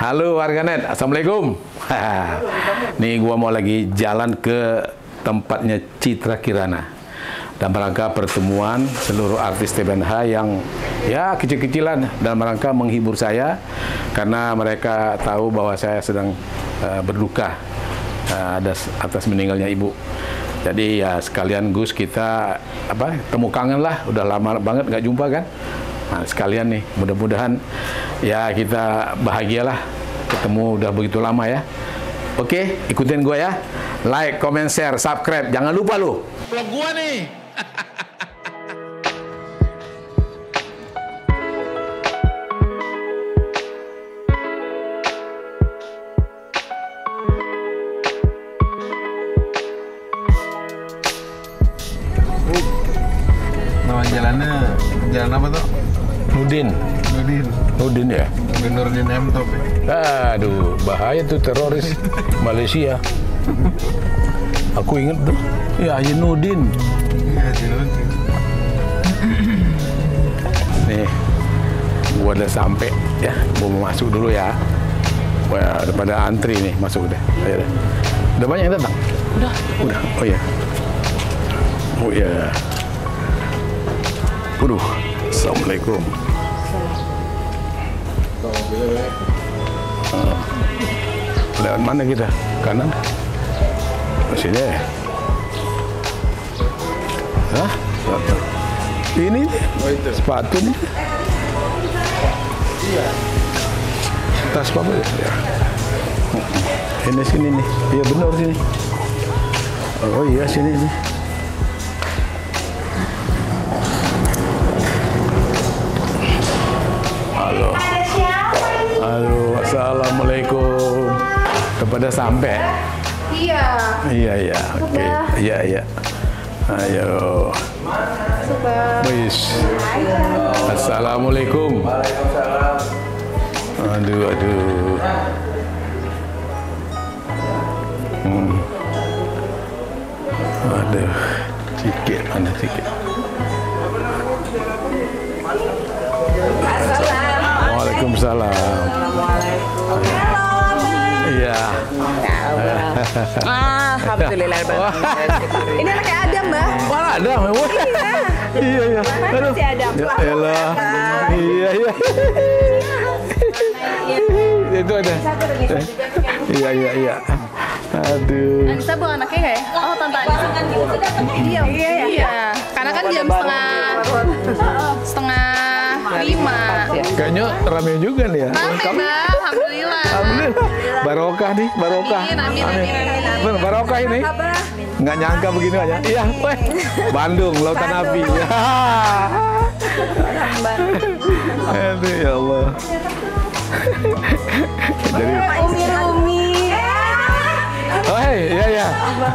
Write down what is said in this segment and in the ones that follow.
Halo warganet, assalamualaikum. Nih gua mau lagi jalan ke tempatnya Citra Kirana dalam rangka pertemuan seluruh artis TBNH yang ya kecil-kecilan dalam rangka menghibur saya karena mereka tahu bahwa saya sedang berduka atas meninggalnya ibu. Jadi ya sekalian Gus kita temu kangen lah, udah lama banget nggak jumpa kan. Nah, sekalian nih, mudah-mudahan ya kita bahagialah ketemu udah begitu lama ya. Oke, ikutin gue ya. Like, comment, share, subscribe. Jangan lupa lu. Vlog gue nih. Nama jalannya jalan apa tuh? Nudin ya? Nurdin M Top ya? Aduh, bahaya tuh teroris Malaysia. Aku inget tuh, ya Haji Nudin. Iya, Haji Nudin. Nih, gua udah sampai ya, gua mau masuk dulu ya. Wah, daripada antri nih, masuk deh. Ayo deh. Udah banyak yang datang? Udah. Oh iya. Waduh, assalamualaikum. Lewat mana kita? Kanan? Sini ya? Hah? Ini nih? Oh itu? Sepatu nih? Iya. Tas apa ya? Ini sini nih. Iya benar sini. Oh iya sini nih. Halo. Halo, assalamualaikum. Kepada sampai. Iya. Oke. Iya. Ayo. Wis. Assalamualaikum. Aduh. Aduh. Sikit mana sikit. Waalaikumsalam. Iya. Alhamdulillah. Ini anaknya Adam, Mbak. Wah, Adam. Iya. Mana si Adam? Ya elah. Iya. Itu ada. Iya. Aduh. Anissa bukan anaknya nggak ya? Oh, tante Anissa kan Iya. Karena kan jam setengah 5. Kayaknya rame juga nih ya. Rame, Mbak. Alhamdulillah. Barokah nih, barokah. Amin. Barokah ini. Nggak nyangka begini aja. Iya, Bandung, Lautan Api. Aduh, ya Allah. Jadi Umi. oh, hey, iya.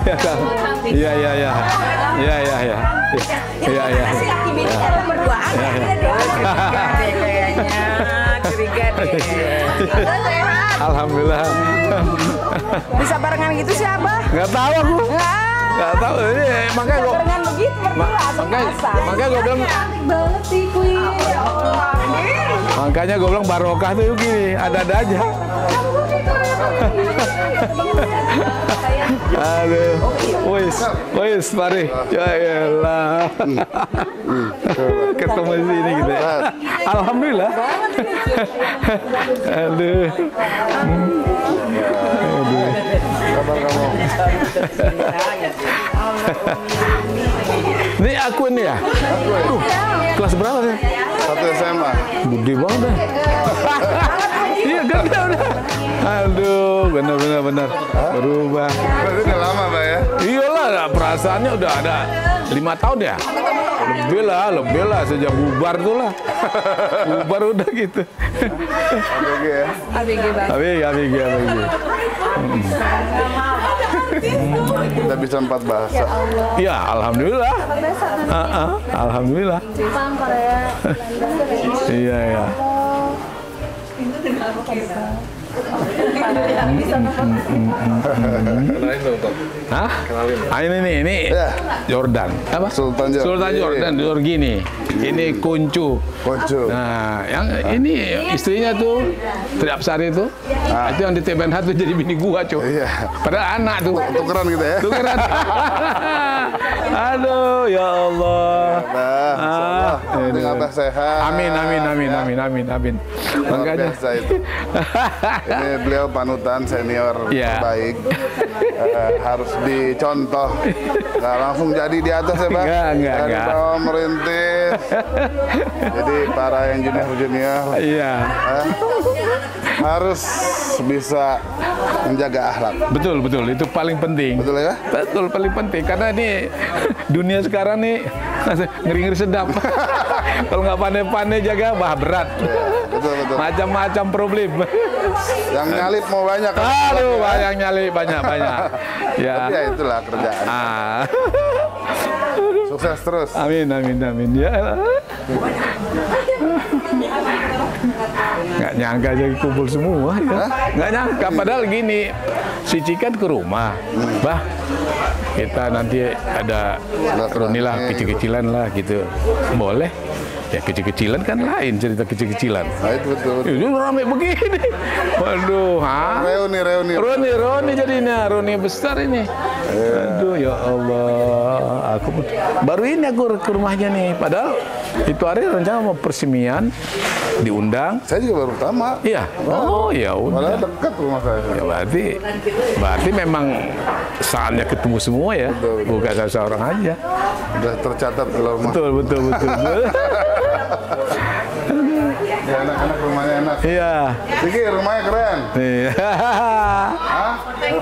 Kaki bini kan berduaan ya. Kayaknya curiga deh. Alhamdulillah. Bisa barengan gitu sih, Abah? Nggak tahu aku. Nggak tahu. Ini makanya gua Barengan begitu makanya gua bilang cantik banget sih, Kui. Ya Allah. makanya gua bilang barokah tuh gini, ada-ada aja. Aduh, wis, mari. Ya elah. Ketemu di sini gitu ya. Alhamdulillah. Aduh. Kabar kamu? Ini aku ini ya? Kelas berapa sih? 1 SMA. Gede banget dah. Iya, gede udah. Aduh, benar. Berubah. Berarti udah lama, Mbak ya? Iyalah, perasaannya udah ada 5 tahun ya? Lebih lah, sejak bubar tuh lah. Bubar udah gitu. ABG ya? ABG. Kita bisa 4 bahasa. Ya, alhamdulillah. Alhamdulillah. Jepang, Korea, Iya. Hah? Ah, ini Ya. Jordan. Apa? Sultan Jordan. Sultan Jordan, Jorgini. Ini Kuncu. Kuncu. Nah, yang ini istrinya tuh Triapsari itu. Itu yang di TBNH tuh jadi bini gua, Cuk. Iya. Padahal anak tuh. Tukeran gitu ya. Tukeran. Aduh, ya Allah. Nah, insyaallah. Penting Abah sehat. Amin. Luar Makanya. biasa itu. Ini beliau panutan senior Iya. terbaik. Harus dicontoh. Nggak langsung jadi di atas ya, Pak. Enggak. Dari bawah merintis. Jadi para yang junior Iya. harus bisa menjaga akhlak. Betul. Itu paling penting. Betul ya? Betul, paling penting. Karena ini dunia sekarang nih ngeri-ngeri sedap. Kalau nggak pandai-pandai jaga, berat. Ya, betul. Macam-macam problem. Yang nyalip mau banyak. kan? Aduh, banyak nyali, banyak. Ya. Tapi ya itulah kerjaan. Sukses terus. Amin. Ya. Nggak nyangka jadi kumpul semua ya. Nggak nyangka, padahal gini, si Cikan ke rumah. Bah, kita nanti ada inilah kecil-kecilan lah gitu. Boleh. Ya kecil-kecilan kan lain, cerita kecil-kecilan. Nah, itu betul. Itu ramai begini. Waduh, Reuni jadinya, reuni besar ini. Aduh, ya Allah. Baru ini aku ke rumahnya nih. Padahal itu hari rencana mau persemian, diundang. Saya juga baru pertama. Iya. Oh, ya udah. Malah dekat rumah saya. Ya berarti memang saatnya ketemu semua ya. Betul. Bukan seorang aja. Udah tercatat kalau rumah. Betul. Ya, anak-anak rumahnya enak. Iya. Siki, rumahnya keren. Iya. Hah?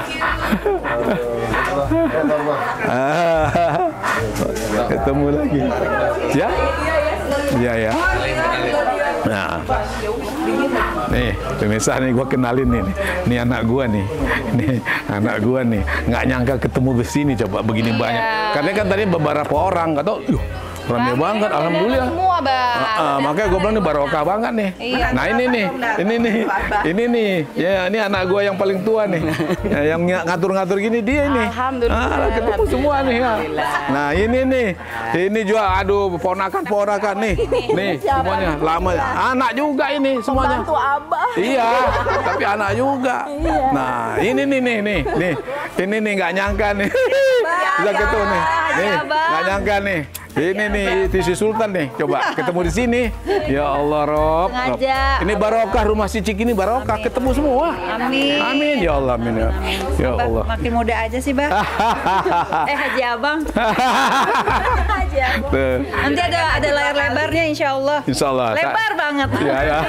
Ketemu lagi. Ya? Iya. Nah, nih pemirsa nih, gua kenalin nih anak gua nih, nggak nyangka ketemu di sini, coba begini banyak. Karena kan tadi beberapa orang nggak tahu, ramai banget, alhamdulillah. Semua, Bang. Makanya gue bilang ini barokah banget nih. Iya. Nah ini nih, ya ini anak gue yang paling tua nih, ya, yang ngatur-ngatur gini dia ini. Alhamdulillah. Ketemu semua nih ya. Nah ini juga, aduh ponakan nih semuanya lama. Anak juga ini semuanya. Bantu Abah. Iya, tapi anak juga. Nah ini nih nggak nyangka nih. Bisa ketemu nih, nggak nyangka nih. Ini nih si Sultan nih, coba ketemu di sini. Ya Allah, Rob. Ini barokah rumah si Cik ini barokah, ketemu semua. Amin. Ya Allah, amin ya. Ya Allah. Makin muda aja sih, Bang. Haji Abang. Haji Abang. Nanti ada layar lebarnya, insya Allah. Insya Allah. Lebar banget. Ya.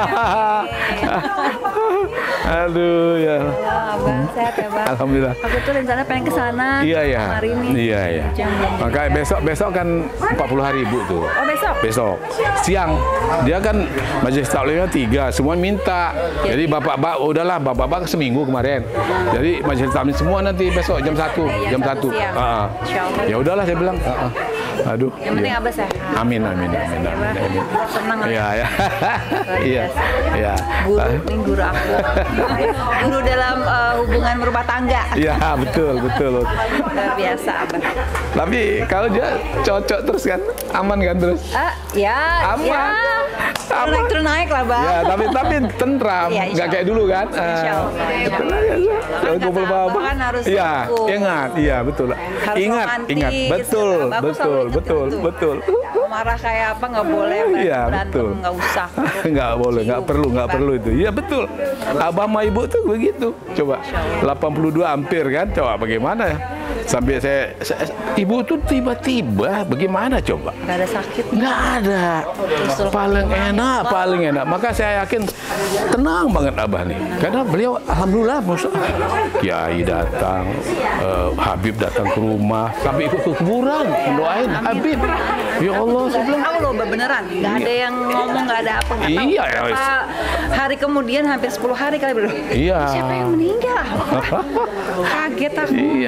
Aduh ya. Abang sehat ya, Bang. Alhamdulillah. Aku tuh rencana pengen ke sana. Iya. Hari ini. Iya. Makanya besok kan 40 hari ibu tuh. Oh, besok? Siang. Dia kan majelis taklimnya 3, semua minta. Jadi bapak-bapak, udahlah bapak-bapak seminggu kemarin. Jadi majelis taklim semua nanti besok jam 1. Jam 1 siang. Ya udahlah saya bilang. Aduh. Yang penting Abah sehat. Amin. Senang lah. Iya. Guru aku. Guru dalam hubungan berumah tangga. Iya, betul. Luar biasa, Abah. Tapi kalau dia cocok terus kan, aman kan terus? Aman. Naik lah, Bang. Ya, tapi tentram, Iya, nggak kayak dulu kan? Insya Allah. Kalau kumpul bapak kan harus iya, rukun. ingat, iya betul. Harus Ingat, romantis. betul. Betul. Marah kayak apa nggak boleh, Iya, berantem betul. nggak usah. Nggak boleh, nggak perlu itu. Iya betul. Abah sama ibu tuh begitu. Coba 82 hampir kan? Coba bagaimana ya? Sampai saya ibu tuh tiba-tiba bagaimana coba? Nggak ada sakit. Nggak ada. Paling enak. Maka saya yakin tenang banget Abah nih. Karena beliau alhamdulillah Kiai datang, Habib datang ke rumah, sampai ikut ke kuburan mendoain Habib. Ya Allah, saya bilang. Tahu loh, beneran. Nggak ada yang ngomong, nggak ada apa. Iya, ya. Hari kemudian hampir 10 hari kali belum. Iya. Siapa yang meninggal? Kaget aku. Iya. Tapi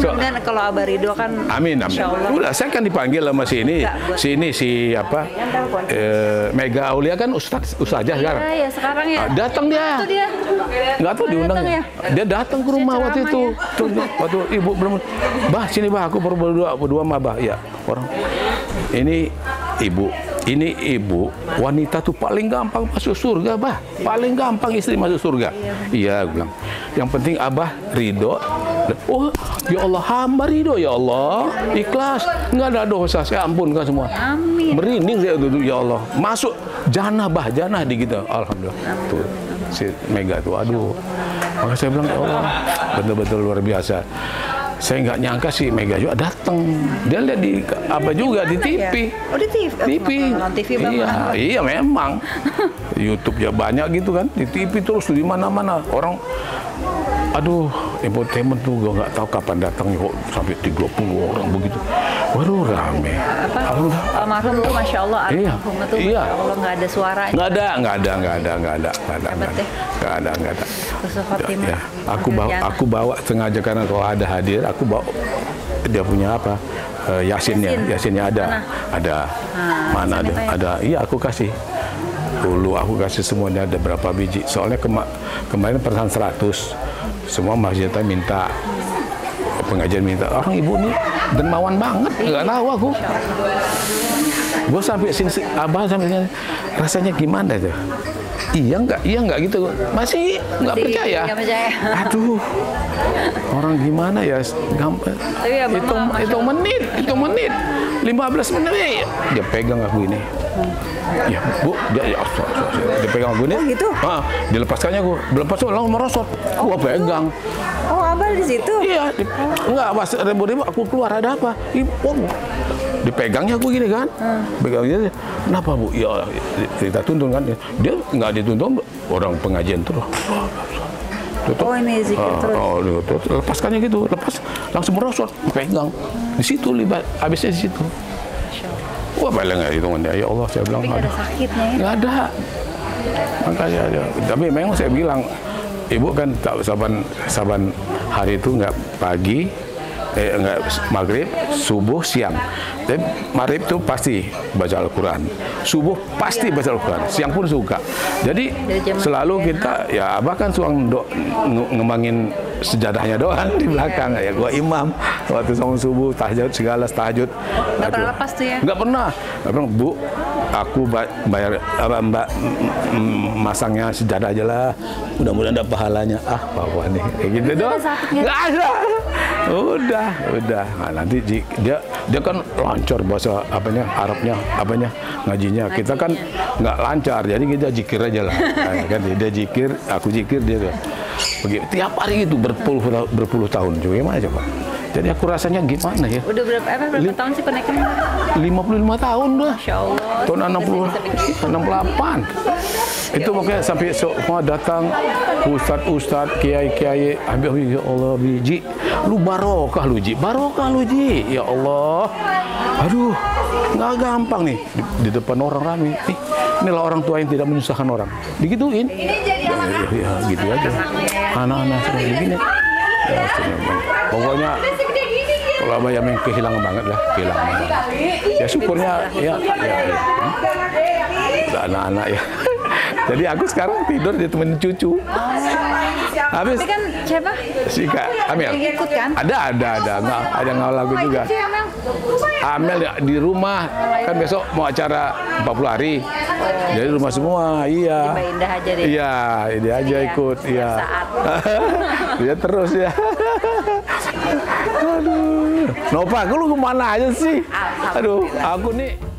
mudah-mudahan kalau Abah Ridho kan. Amin, amin. Insya Allah. Udah, saya kan dipanggil sama si apa? Mega Aulia kan ustazah sekarang. Iya, sekarang ya. Datang dia. Itu dia. Nggak tahu diundang ya? Dia datang ke rumah waktu itu. Waktu ibu belum, bah sini bah, aku baru berdua sama bah. Ya, orang ini ibu wanita tuh paling gampang masuk surga, bah. Paling gampang istri masuk surga. Iya, aku bilang. Yang penting Abah ridho. Oh, ya Allah, hamba ridho ya Allah. Ikhlas, nggak ada dosa. Saya ampunkan semua. Amin. Merinding saya tuh, ya Allah. Masuk janah bah, janah di kita. Alhamdulillah. Tuh, si Mega tuh, aduh. Maka saya bilang, ya Allah, betul-betul luar biasa. Saya nggak nyangka si Mega juga datang. Dia lihat di apa juga di TV. Oh, di TV. TV. Iya memang. YouTube ya banyak gitu kan. Di TV terus di mana-mana orang. Aduh, infotainment tuh gue nggak tahu kapan datangnya kok sampai 30 orang begitu. Waduh, rame. Almarhum tuh Masya Allah. Iya. Almarhum tuh Iya. Masya Allah nggak ada suaranya. Nggak ada. Ya. Aku bawa sengaja karena kalau ada hadir, aku bawa dia punya apa? Yasinnya ada. Mana ada. Iya, aku kasih. Dulu aku kasih semuanya ada berapa biji. Soalnya kemarin pesan 100. Semua masjidnya minta, pengajian minta. Orang ibu nih dermawan banget, nggak tahu aku. Gue sampai sini, Abah sampai sini, rasanya gimana tuh? Iya nggak gitu. Masih nggak percaya. Aduh, orang gimana ya? Gampang. Hitung menit, 15 menit. Dia pegang aku ini. Ya Bu, dia pegang aku ini. Oh gitu? Dilepaskannya aku, langsung merosot. Gua pegang. Oh, Abah di situ? Iya, enggak pas ribu-ribu aku keluar ada apa? Dipegangnya aku gini kan, pegangnya. Kenapa Bu? Ya kita tuntun kan. Dia nggak dituntun, orang pengajian terus. Oh ini zikir terus. Lepaskannya gitu, langsung merosot, pegang. Di situ habisnya di situ. Wah, paling nggak hitungannya. Ya Allah, saya bilang. Tapi nggak ada sakitnya ya? Nggak ada. Makanya, tapi memang saya bilang, Ibu kan saban hari itu nggak pagi, nggak maghrib, subuh, siang. Tapi maghrib itu pasti baca Al-Quran, subuh pasti baca Al-Quran, siang pun suka. Jadi selalu kita, ya Abah kan suka ngembangin sejadahnya doang di belakang. Ya gua imam waktu sama subuh, tahajud segala tahajud. Nggak pernah lepas tuh ya? Nggak pernah. Bu, aku bayar Mbak masangnya sejadah aja lah. Mudah-mudahan ada pahalanya. Apa nih kayak gitu doang. Nggak ada. Udah. Nah, nanti dia kan lancar bahasa Arabnya, ngajinya. Kita kan nggak lancar, jadi kita zikir aja lah. Nah, kan dia zikir, aku zikir dia. Begitu tiap hari itu berpuluh tahun. Coba gimana coba? Jadi aku rasanya gimana ya? Udah berapa tahun sih koneknya? 55 tahun dah. Masya Allah. Tahun 68. Itu makanya sampai semua datang ustadz, kiai, ya Allah biji, lu barokah lu Ji, ya Allah. Aduh, nggak gampang nih di depan orang ramai. Inilah orang tua yang tidak menyusahkan orang. Digituin. Ya, gitu aja. Anak-anak seperti gini. Ya, pokoknya kalau Abah yang kehilangan banget lah, Ya syukurnya ya. Anak-anak ya. Jadi aku sekarang tidur ditemenin cucu. Habis. Tapi kan siapa? Si Kak Amel. Yang ikut kan? Ada ngawal lagu juga. Amel ya, di rumah kan besok mau acara 40 hari. Jadi rumah semua, iya. Mbak Indah aja deh. Iya, dia aja ikut, iya. Dia terus ya. Aduh. Nova, lu kemana aja sih? Aduh, aku nih.